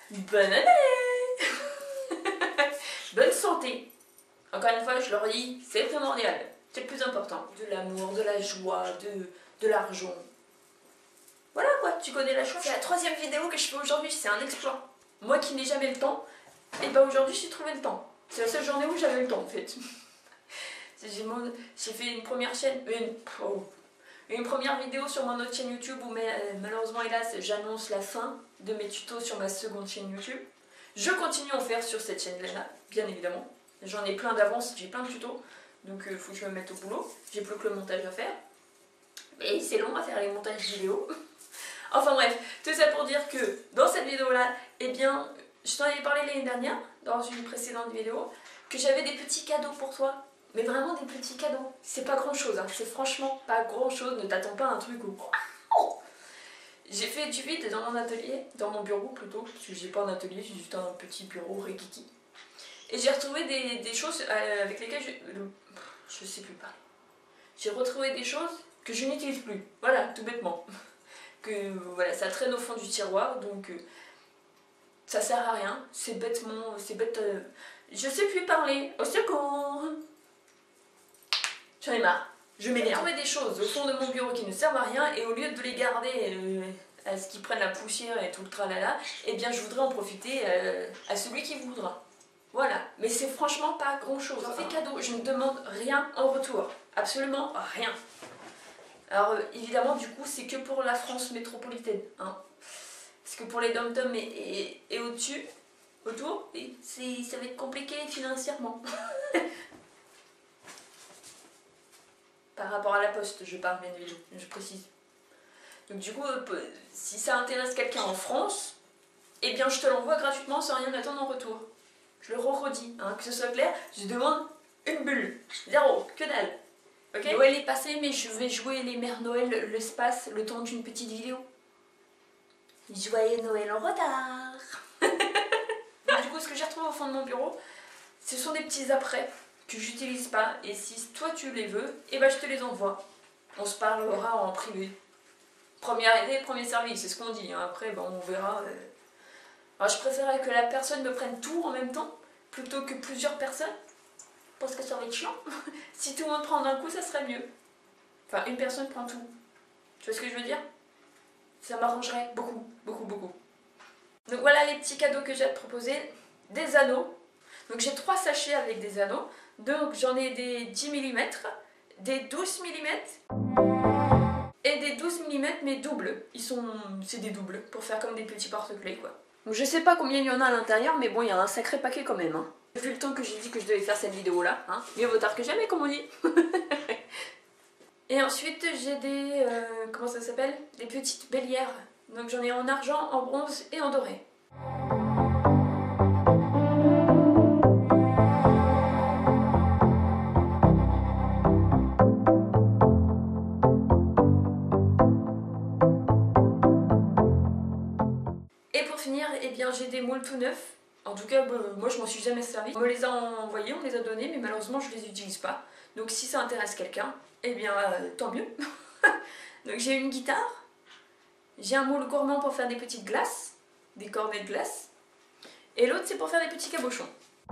Bonne année. Bonne santé. Encore une fois, je leur dis, c'est primordial. C'est le plus important. De l'amour, de la joie, de l'argent. Voilà quoi, tu connais la chose. C'est la 3e vidéo que je fais aujourd'hui, c'est un exploit. Moi qui n'ai jamais le temps, et ben aujourd'hui j'ai trouvé le temps. C'est la seule journée où j'avais le temps en fait. J'ai fait une première chaîne, une première vidéo sur mon autre chaîne YouTube où malheureusement hélas j'annonce la fin de mes tutos sur ma seconde chaîne YouTube. Je continue à en faire sur cette chaîne là, bien évidemment. J'en ai plein d'avance, j'ai plein de tutos, donc il faut que je me mette au boulot. J'ai plus que le montage à faire. Mais c'est long à faire les montages vidéo. Enfin bref, tout ça pour dire que dans cette vidéo là, eh bien, je t'en avais parlé l'année dernière, dans une précédente vidéo, que j'avais des petits cadeaux pour toi. Mais vraiment des petits cadeaux. C'est pas grand chose, hein. C'est franchement pas grand chose, ne t'attends pas à un truc où... J'ai fait du vide dans mon atelier, dans mon bureau plutôt, parce que j'ai pas un atelier, j'ai juste un petit bureau rikiki. Et j'ai retrouvé des choses avec lesquelles je sais plus parler. J'ai retrouvé des choses que je n'utilise plus, voilà, tout bêtement. Que voilà, ça traîne au fond du tiroir, donc ça sert à rien, c'est bêtement, c'est bête, je sais plus parler, au secours. J'en ai marre, je m'énerve. J'ai trouvé des choses au fond de mon bureau qui ne servent à rien, et au lieu de les garder à ce qu'ils prennent la poussière et tout le tralala, eh bien je voudrais en profiter à celui qui voudra. Voilà, mais c'est franchement pas grand chose. J'en fais cadeau, je ne demande rien en retour, absolument rien. Alors évidemment du coup c'est que pour la France métropolitaine, hein. Parce que pour les dom-toms et au-dessus, autour, ça va être compliqué financièrement. Par rapport à la poste, je parle bien évidemment, je précise. Donc du coup, si ça intéresse quelqu'un en France, eh bien je te l'envoie gratuitement sans rien attendre en retour. Je le redis, hein, que ce soit clair, je demande une bulle, 0, que dalle. Okay. Noël est passé, mais je vais jouer les mères Noël l'espace le temps d'une petite vidéo. Joyeux Noël en retard. Du coup, ce que j'ai retrouvé au fond de mon bureau, ce sont des petits apprêts que j'utilise pas, et si toi tu les veux, eh ben je te les envoie. On se parlera en privé. Première idée, premier service, c'est ce qu'on dit, hein. Après ben, on verra. Alors je préférerais que la personne me prenne tout en même temps, plutôt que plusieurs personnes, parce que ça va être chiant. Si tout le monde prend d'un coup, ça serait mieux. Enfin, une personne prend tout. Tu vois ce que je veux dire? Ça m'arrangerait beaucoup, beaucoup, beaucoup. Donc voilà les petits cadeaux que j'ai à te proposer. Des anneaux. Donc j'ai 3 sachets avec des anneaux. Donc j'en ai des 10 mm, des 12 mm et des 12 mm mais doubles. C'est des doubles pour faire comme des petits porte-clés quoi. Donc je sais pas combien il y en a à l'intérieur, mais bon il y a un sacré paquet quand même. Hein. Vu le temps que j'ai dit que je devais faire cette vidéo là, hein, mieux vaut tard que jamais comme on dit. Et ensuite j'ai des, comment ça s'appelle? Des petites bélières. Donc j'en ai en argent, en bronze et en doré. Et pour finir, eh bien j'ai des moules tout neufs. En tout cas, moi je m'en suis jamais servi. On me les a envoyés, on me les a donnés, mais malheureusement je les utilise pas. Donc si ça intéresse quelqu'un, eh bien tant mieux. Donc j'ai une guitare, j'ai un moule gourmand pour faire des petites glaces, des cornets de glace, et l'autre c'est pour faire des petits cabochons.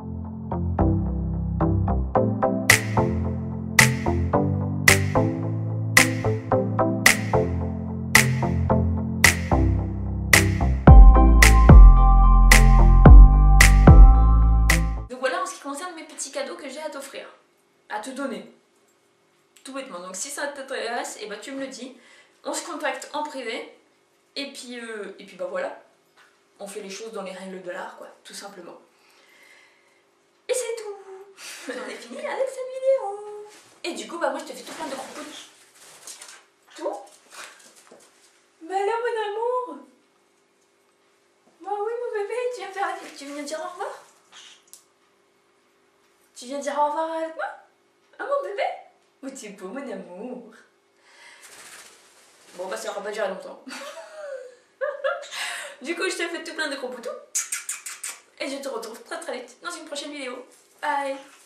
Cadeau que j'ai à t'offrir, à te donner, tout bêtement. Donc si ça t'intéresse, et bah tu me le dis, on se contacte en privé, et puis bah voilà, on fait les choses dans les règles de l'art quoi, tout simplement. Et c'est tout. On est fini avec cette vidéo. Et du coup bah moi je te fais tout plein de gros pouces. Tout. Bah là mon amour. Bah oui mon bébé, tu viens dire au revoir. Tu viens dire au revoir avec moi? Ah mon bébé? Oh t'es beau mon amour. Bon bah ça va pas durer longtemps. Du coup je te fais tout plein de gros boutons. Et je te retrouve très très vite dans une prochaine vidéo. Bye.